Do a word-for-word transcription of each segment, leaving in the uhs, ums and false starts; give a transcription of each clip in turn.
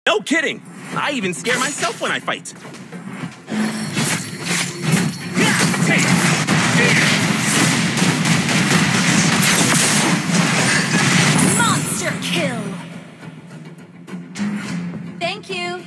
No kidding! I even scare myself when I fight. Monster kill! Thank you.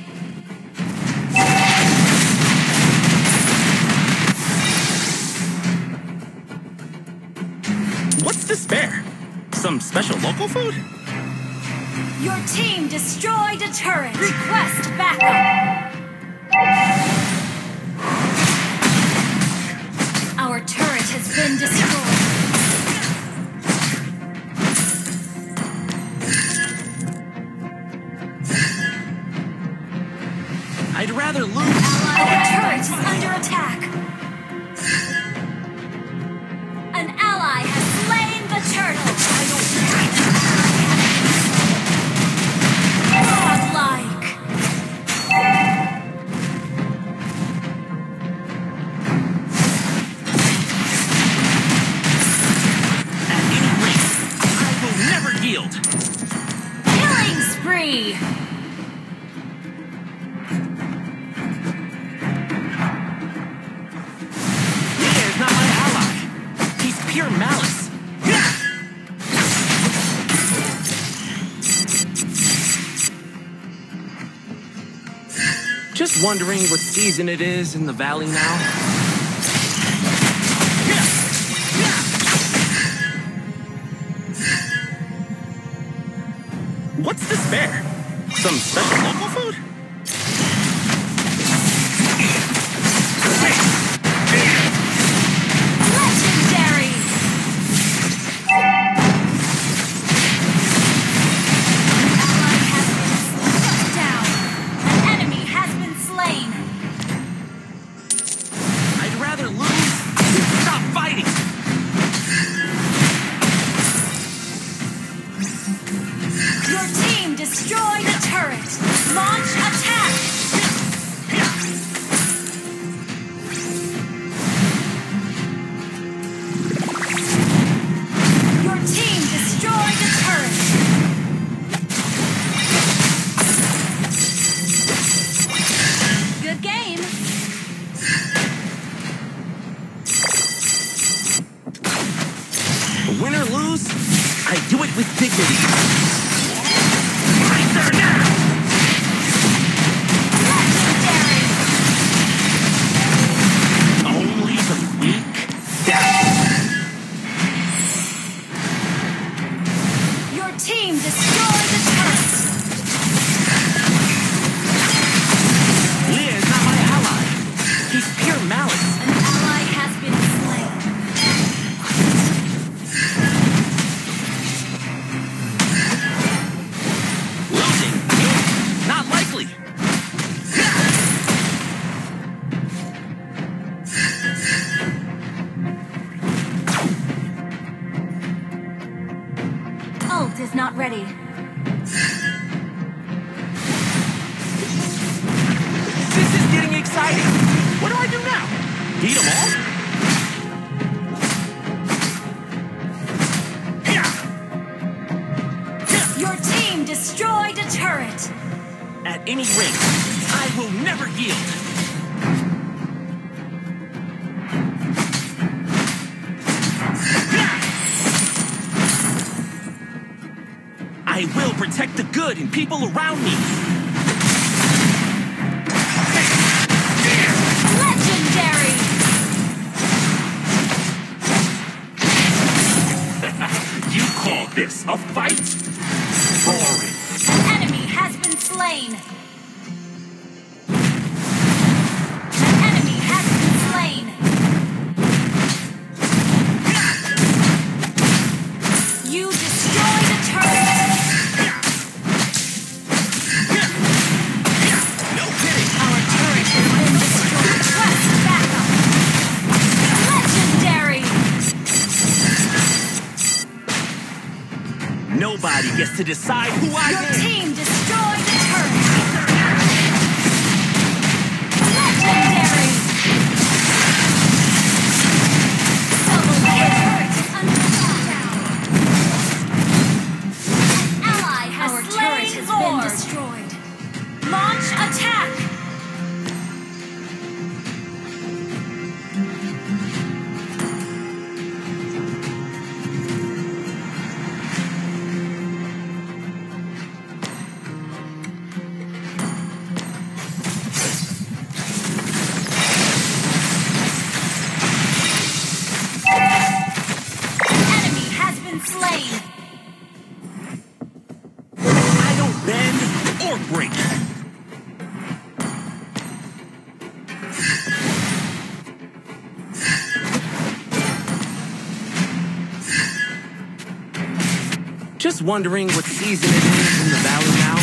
What's despair? Some special local food? Your team destroyed a turret. Request backup. Our turret has been destroyed. I'd rather lose. Our turret is under attack. An ally has slain the turtle. I don't Godlike. At any rate, I will never yield. Killing spree. Leah is not my ally. He's pure malice. Just wondering what season it is in the valley now. What's despair? Some special local food? Legendary. Ally has been struck down. An enemy has been slain. I'd rather lose than stop fighting. Your team destroyed a turret. Launch attack. Your team destroyed a turret. Good game. Win or lose, I do it with dignity. My turn now! Legendary. Only the weak down. Your team destroyed a turret. Leah is not my ally. He's pure malice. An ally has been slain. Losing? Not likely. Ult is not ready. This is getting exciting. What do I do now? Beat them all? Your team destroyed a turret. At any rate, I will never yield. I will protect the good and people around me. Legendary. You call this a fight? Boring. An enemy has been slain. An enemy has been slain. You destroyed a turret. No kidding. Our turret has been destroyed. Request backup. Legendary. Nobody gets to decide who I Your am. team destroyed a turret. Legendary. Double kill. Turret is under attack. An ally has slain Lord. Been destroyed. break. Just wondering what season it is in the valley now?